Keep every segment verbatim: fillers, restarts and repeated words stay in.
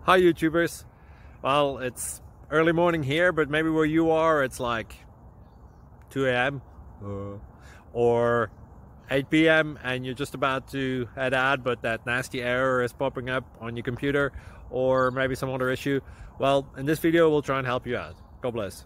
Hi YouTubers. Well, it's early morning here, but maybe where you are it's like two A M uh, or eight P M and you're just about to head out, but that nasty error is popping up on your computer, or maybe some other issue. Well, in this video we'll try and help you out. God bless.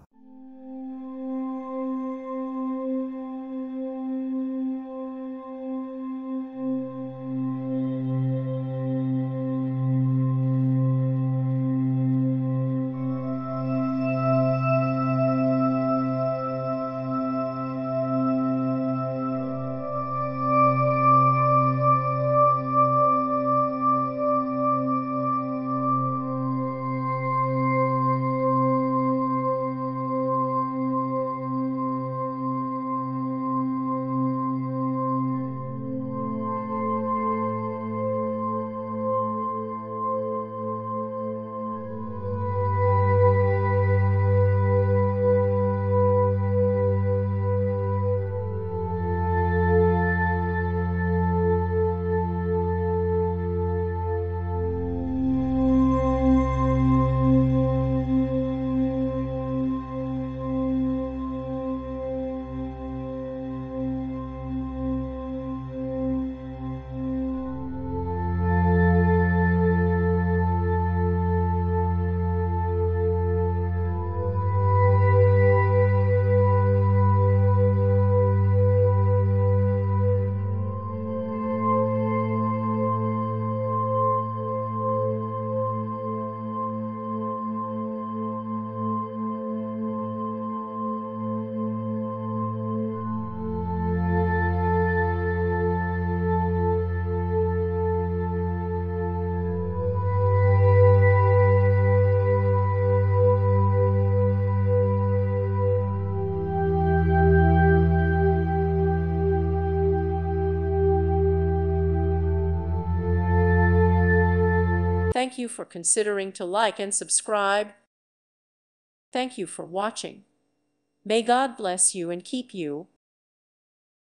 Thank you for considering to like and subscribe. Thank you for watching. May God bless you and keep you.